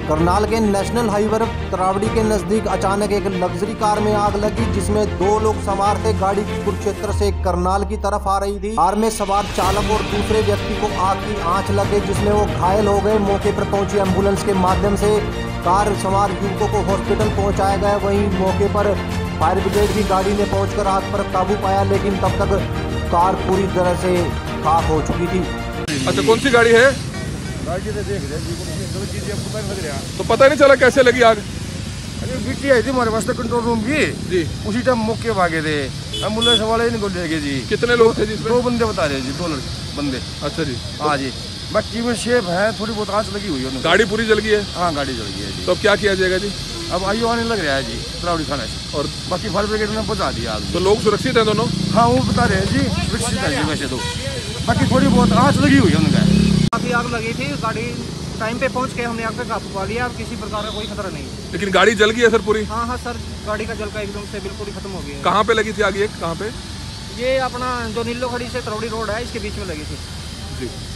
करनाल के national highway Taraori के नजदीक अचानक एक लग्जरी कार में आग लगी, जिसमें 2 लोग सवार थे। गाड़ी कुरुक्षेत्र से करनाल की तरफ आ रही थी। कार में सवार चालक और दूसरे व्यक्ति को आग की आंच लगे, जिसमें वो घायल हो गए। मौके पर पहुंची एम्बुलेंस के माध्यम से कार सवार युवकों को हॉस्पिटल पहुंचाया गया। वहीं मौके पर फायर ब्रिगेड की गाड़ी ने पहुंचकर आग पर काबू पाया, लेकिन तब तक कार पूरी तरह से खाक हो चुकी थी। अच्छा, कौन सी गाड़ी है? गाड़ी तो देख रहे हैं, तो पता नहीं चला कैसे लगी आग? अरे बिट्टी आई थी हमारे पास कंट्रोल रूम की जी। उसी टाइम मौके भागे थे, एम्बुलेंस वाले इनको ले गए जी। कितने लोग थे जिसमें? 2 बंदे बता रहे जी, 2 बंदे। अच्छा जी। हाँ जी, बच्ची में शेप है, थोड़ी बहुत आंच लगी हुई है। गाड़ी पूरी जल गई है? हाँ, गाड़ी जल गई है जी। तो अब क्या किया जाएगा जी? अब आयु आने लग रहा है जी तरावड़ी थाने से, और बाकी फायर ब्रिगेड ने बता दिया आग। तो लोग सुरक्षित हैं दोनों? हाँ, वो बता रहे हैं जी, सुरक्षित है जी वैसे तो, बाकी थोड़ी बहुत आंच लगी हुई है उनका। काफी आग लगी थी, गाड़ी टाइम पे पहुंच के हमने आग पे काबू पा लिया। अब किसी प्रकार का कोई खतरा नहीं। लेकिन गाड़ी जल गई है सर पूरी? हाँ सर, गाड़ी का जल का एकदम से बिल्कुल ही खत्म हो गया। कहाँ पे लगी थी आग? ये कहाँ पे? ये अपना जो नीलो खड़ी से तरावड़ी रोड है, इसके बीच में लगी थी जी।